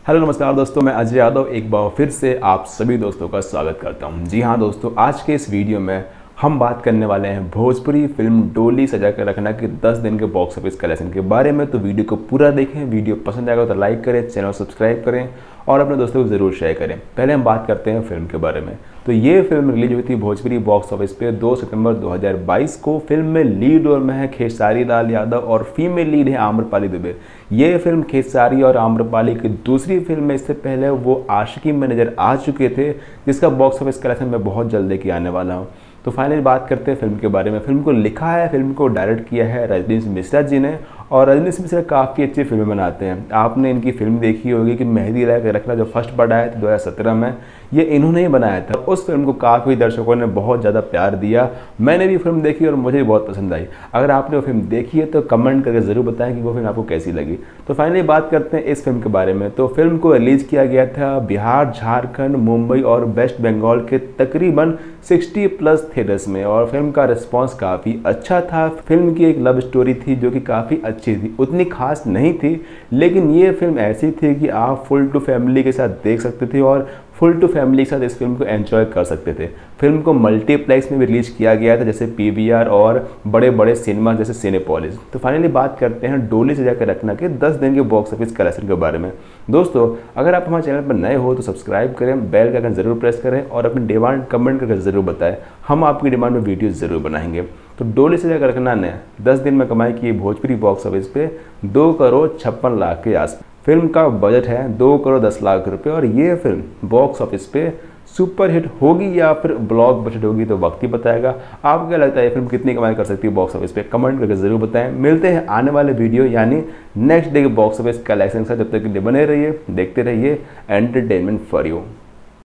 Hello नमस्कार दोस्तों, मैं अजय यादव एक बार फिर से आप सभी दोस्तों का स्वागत करता हूं। जी हाँ दोस्तों, आज के इस वीडियो में हम बात करने वाले हैं भोजपुरी फिल्म डोली सजा कर रखना के 10 दिन के बॉक्स ऑफिस कलेक्शन के बारे में। तो वीडियो को पूरा देखें, वीडियो पसंद आएगा तो लाइक करें, चैनल सब्सक्राइब करें और अपने दोस्तों को ज़रूर शेयर करें। पहले हम बात करते हैं फिल्म के बारे में। तो ये फिल्म रिलीज हुई थी भोजपुरी बॉक्स ऑफिस पे 2 सितंबर 2022 को। फिल्म में लीड रोल में है खेसारी लाल यादव और फीमेल लीड है आम्रपाली दुबे। ये फिल्म खेसारी और आम्रपाली की दूसरी फिल्म है। इससे पहले वो आशिकी में नजर आ चुके थे, जिसका बॉक्स ऑफिस कलेक्शन मैं बहुत जल्द लेके आने वाला हूँ। तो फाइनली बात करते हैं फिल्म के बारे में। फिल्म को लिखा है, फिल्म को डायरेक्ट किया है रजनीश मिश्रा जी ने, और रजनीश मिश्रा काफ़ी अच्छी फिल्में बनाते हैं। आपने इनकी फिल्म देखी होगी कि मेहंदी लगा के रखना, जो फर्स्ट पार्ट आया था 2017 में, ये इन्होंने ही बनाया था। उस फिल्म को काफ़ी दर्शकों ने बहुत ज़्यादा प्यार दिया। मैंने भी फिल्म देखी और मुझे भी बहुत पसंद आई। अगर आपने वो फिल्म देखी है तो कमेंट करके ज़रूर बताएं कि वो फिल्म आपको कैसी लगी। तो फाइनली बात करते हैं इस फिल्म के बारे में। तो फिल्म को रिलीज़ किया गया था बिहार, झारखंड, मुंबई और वेस्ट बंगाल के तकरीबन 60+ थिएटर्स में, और फिल्म का रिस्पांस काफ़ी अच्छा था। फिल्म की एक लव स्टोरी थी जो कि काफ़ी अच्छी थी, उतनी खास नहीं थी, लेकिन ये फिल्म ऐसी थी कि आप फुल टू फैमिली के साथ देख सकते थे और फुल टू फैमिली के साथ इस फिल्म को एंजॉय कर सकते थे। फिल्म को मल्टीप्लेक्स में भी रिलीज किया गया था, जैसे पीवीआर और बड़े बड़े सिनेमा जैसे सिनेपोलिस। तो फाइनली बात करते हैं डोली सजा कर रखना के 10 दिन के बॉक्स ऑफिस कलेक्शन के बारे में। दोस्तों, अगर आप हमारे चैनल पर नए हो तो सब्सक्राइब करें, बेल का आइकन जरूर प्रेस करें और अपनी डिमांड कमेंट करके ज़रूर बताएं। हम आपकी डिमांड में वीडियो ज़रूर बनाएंगे। तो डोली सजा कर रखना ने 10 दिन में कमाई की भोजपुरी बॉक्स ऑफिस पे 2,56,00,000 के आसपास। फिल्म का बजट है 2,10,00,000 रुपये, और ये फिल्म बॉक्स ऑफिस पे सुपर हिट होगी या फिर ब्लॉक बजट होगी तो वक्त ही बताएगा। आपको क्या लगता है ये फिल्म कितनी कमाई कर सकती है बॉक्स ऑफिस पे? कमेंट करके जरूर बताएं। मिलते हैं आने वाले वीडियो यानी नेक्स्ट डे के बॉक्स ऑफिस कलेक्शन के साथ। जब तक के लिए बने रहिए, देखते रहिए एंटरटेनमेंट फॉर यू।